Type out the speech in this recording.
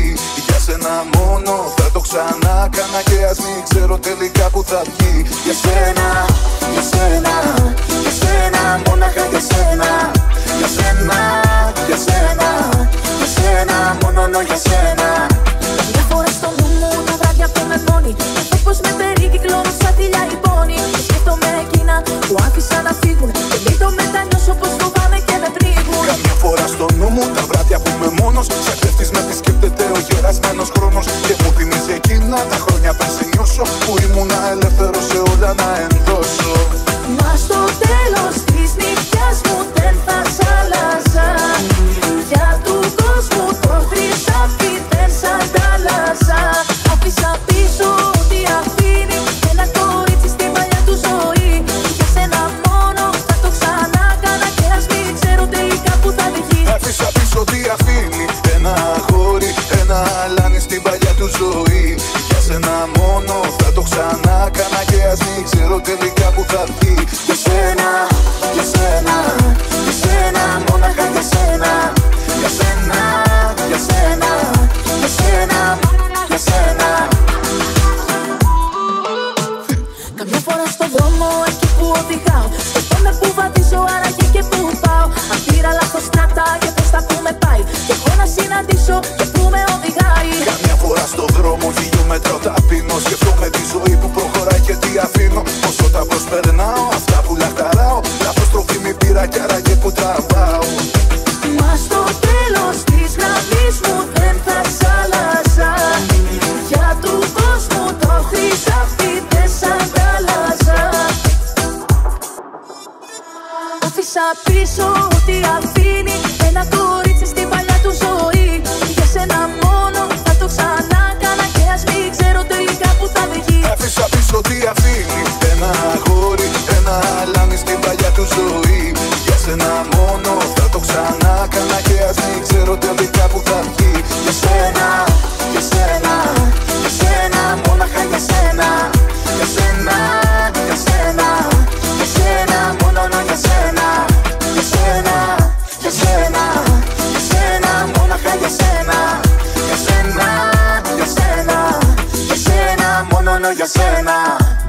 Για σένα μόνο θα το ξανά κάνα και ας μην ξέρω τελικά που θα βγει. Για σένα, για σένα, για σένα, μόναχα για σένα. Για σένα, για σένα, για σένα, μόνο για σένα. Μια φορά στο νου μου τα βράδια που με μόνη, αυτό πως με περικυκλώνουν σαν θηλιά η πόνη. Και σκέφτομαι εκείνα που άφησα να φύγουν και μην το μετανιώσω πως φοβάμαι και με πνίγουν. Καμιά φορά στο νου μου τα βράδια που είμαι μόνος, σαν κλέφτης να τη σκέπτεται ο γερασμένος χρόνος. Και μου θυμίζει εκείνα τα χρόνια πριν σε νιώσω, που ήμουνα ελεύθερος σε όλα να ενδώσω. Μα στο τέλος της νύχτιας μου δεν θα σ' άλλαζα. Για του κόσμου το χρυσάφι δεν σ' αντάλλαζα. Άφησα πίσω ό,τι αφήνει ένα κορίτσι στην παλιά του ζωή. Για σένα μόνο θα το ξανά κάνα και ας μην ξέρω τελικά που θα βγει. Άφησα πίσω ό,τι αφήνει ένα αγόρι, ένα αλάνι στην παλιά του ζωή. Για σένα μόνο θα το ξανά κάνα και ας μην ξέρω τελικά που θα βγει. Για σένα, για σένα, για σένα, μόναχα για σένα. Για σένα, για σένα, για σένα, για σένα. Καμιά φορά στον δρόμο εκεί που οδηγάω, σκεφτόμαι που βαδίζω άραγε και που πάω. Αν πήρα λάθος στράτα και πως θα που με πάει, και έχω να συναντήσω και που με οδηγάει. Καμιά φορά στον δρόμο χιλιόμετρα ταπεινώ, σκεφτόμαι τη ζωή που προχωράει και τι αφήνω. Όσο τα προσπερνάω, αυτά που λαχταράω, λάθος τροφή μη πήρα κι άραγε που τραβάω. Μα στο τέλος της γραμμής μου δεν θα σ' άλλαζα. Για του κόσμου το χρυσάφι δεν σ' αντάλλαζα. Άφησα πίσω ό,τι αφήνει ένα κορίτσι στην παλιά του ζωή. Για σένα μόνο θα το ξανά κάνα και ας μην ξέρω τελικά που θα βγει. Άφησα πίσω ό,τι αφήνει ένα αγόρι, ένα αλάνι στην παλιά του ζωή. Για σένα μόνο θα το ξανά κάνα και ας μην ξέρω τελικά που θα βγει. Για σένα, για σένα, για σένα, μόναχα για σένα. Για σένα, για σένα, για σένα, μόνο για σένα. Για σένα, για σένα, για σένα, μόναχα για σένα. Για σένα, για σένα, για σένα, μόνο για σένα.